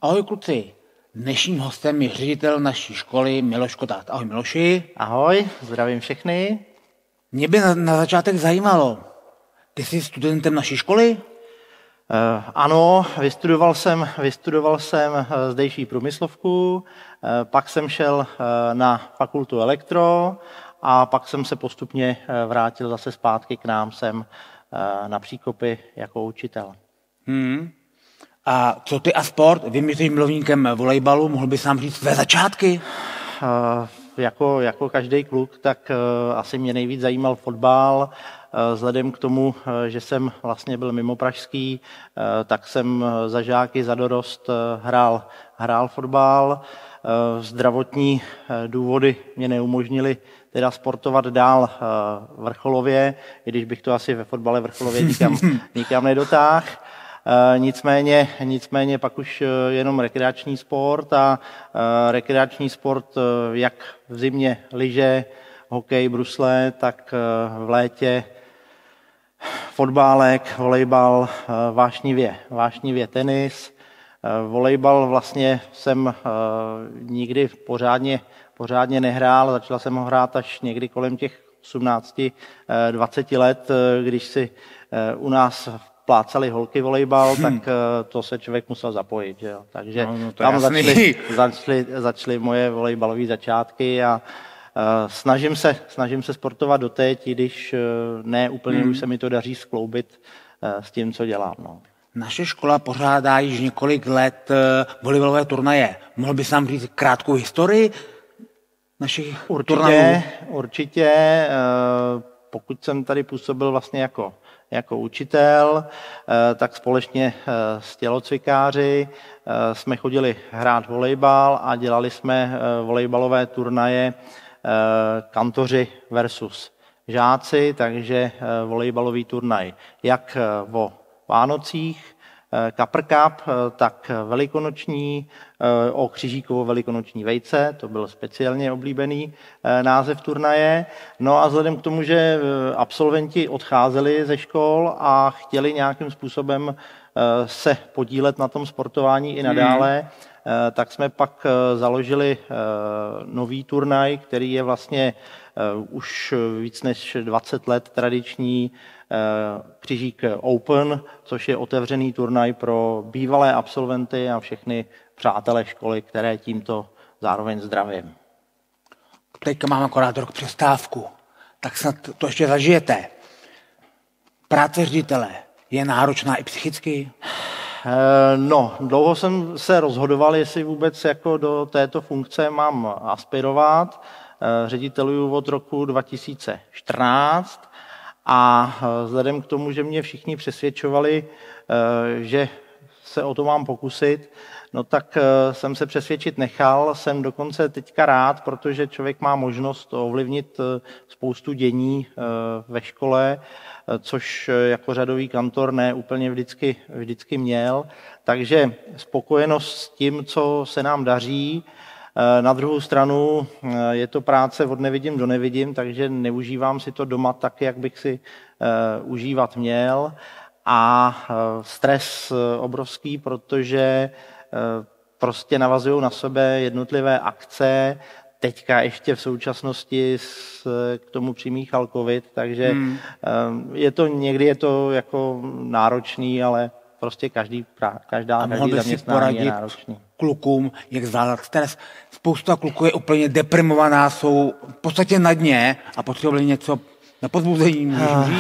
Ahoj kluci, dnešním hostem je ředitel naší školy Miloš Kotát. Ahoj Miloši. Ahoj, zdravím všechny. Mě by na začátek zajímalo, ty jsi studentem naší školy? Ano, vystudoval jsem zdejší průmyslovku, pak jsem šel na fakultu elektro a pak jsem se postupně vrátil zase zpátky k nám sem na Příkopy jako učitel. A co ty a sport? Vím, že jsi milovníkem volejbalu, mohl bys nám říct své začátky? Jako každý kluk, tak asi mě nejvíc zajímal fotbal. Vzhledem k tomu, že jsem vlastně byl mimo pražský, tak jsem za žáky, za dorost hrál fotbal. Zdravotní důvody mě neumožnily teda sportovat dál vrcholově, i když bych to asi ve fotbale vrcholově nikam nedotáhl. Nicméně pak už jenom rekreační sport a rekreační sport jak v zimě lyže, hokej, brusle, tak v létě fotbálek, volejbal, vášnivě tenis. Volejbal vlastně jsem nikdy pořádně nehrál, začal jsem ho hrát až někdy kolem těch 18-20 let, když si u nás plácali holky volejbal, tak to se člověk musel zapojit. Že jo? Takže tam začaly moje volejbalové začátky a snažím se sportovat doteď, i když ne úplně už se mi to daří skloubit s tím, co dělám. No. Naše škola pořádá již několik let volejbalové turnaje. Mohl bys nám říct krátkou historii našich turnajů? Určitě. Pokud jsem tady působil vlastně jako učitel, tak společně s tělocvikáři jsme chodili hrát volejbal a dělali jsme volejbalové turnaje kantoři versus žáci, takže volejbalový turnaj jak o Vánocích, Kapr Cup, tak velikonoční, o křižíkovo velikonoční vejce, to byl speciálně oblíbený název turnaje. No a vzhledem k tomu, že absolventi odcházeli ze škol a chtěli nějakým způsobem se podílet na tom sportování i nadále, tak jsme pak založili nový turnaj, který je vlastně už víc než 20 let tradiční, Křižík Open, což je otevřený turnaj pro bývalé absolventy a všechny přátelé školy, které tímto zároveň zdravím. Teďka mám akorát rok přestávku, tak snad to ještě zažijete. Práce ředitele je náročná i psychicky? No, dlouho jsem se rozhodoval, jestli vůbec jako do této funkce mám aspirovat. Řediteluju od roku 2014 a vzhledem k tomu, že mě všichni přesvědčovali, že se o to mám pokusit, no tak jsem se přesvědčit nechal. Jsem dokonce teďka rád, protože člověk má možnost ovlivnit spoustu dění ve škole, což jako řadový kantor ne úplně vždycky měl. Takže spokojenost s tím, co se nám daří. Na druhou stranu je to práce od nevidím do nevidím, takže neužívám si to doma tak, jak bych si užívat měl. A stres obrovský, protože prostě navazují na sebe jednotlivé akce, teďka ještě v současnosti k tomu přimíchal covid, takže někdy je to jako náročný, ale prostě každý zaměstnání je náročný. Klukům, jak zvládat stres. Spousta kluků je úplně deprimovaná, jsou v podstatě na dně a potřebovali něco na pozbuzení.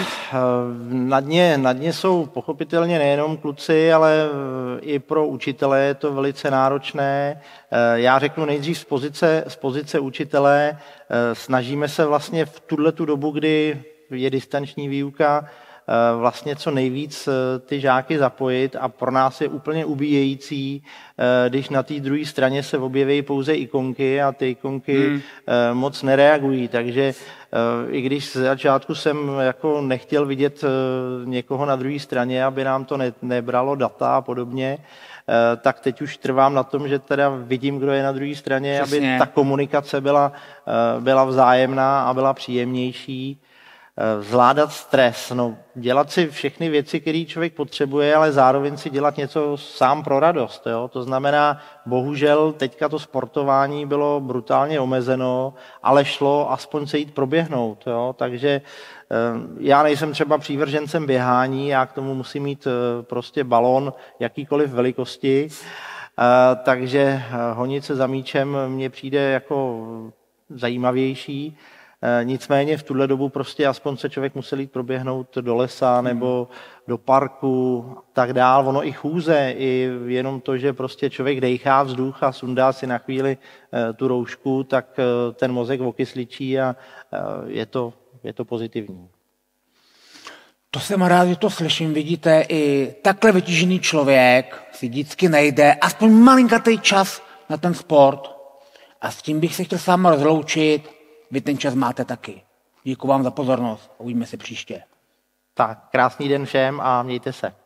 Na dně jsou pochopitelně nejenom kluci, ale i pro učitele je to velice náročné. Já řeknu nejdřív z pozice učitele. Snažíme se vlastně v tuhletu dobu, kdy je distanční výuka, vlastně co nejvíc ty žáky zapojit a pro nás je úplně ubíjející, když na té druhé straně se objeví pouze ikonky a ty ikonky moc nereagují, takže i když z začátku jsem jako nechtěl vidět někoho na druhé straně, aby nám to nebralo data a podobně, tak teď už trvám na tom, že teda vidím, kdo je na druhé straně, aby ta komunikace byla vzájemná a byla příjemnější. Zvládat stres, no, dělat si všechny věci, které člověk potřebuje, ale zároveň si dělat něco sám pro radost. Jo? To znamená, bohužel teďka to sportování bylo brutálně omezeno, ale šlo aspoň se jít proběhnout. Jo? Takže já nejsem třeba přívržencem běhání, já k tomu musím mít prostě balón jakýkoliv velikosti, takže honit se za míčem mně přijde jako zajímavější. Nicméně v tuhle dobu prostě aspoň se člověk musel jít proběhnout do lesa nebo do parku a tak dál. Ono i chůze, i jenom to, že prostě člověk dejchá vzduch a sundá si na chvíli tu roušku, tak ten mozek okysličí a je to pozitivní. To jsem rád, že to slyším. Vidíte, i takhle vytížený člověk si vždycky najde aspoň malinkatý čas na ten sport. A s tím bych se chtěl s vámi rozloučit. Vy ten čas máte taky. Děkuji vám za pozornost. Uvidíme se příště. Tak, krásný den všem a mějte se.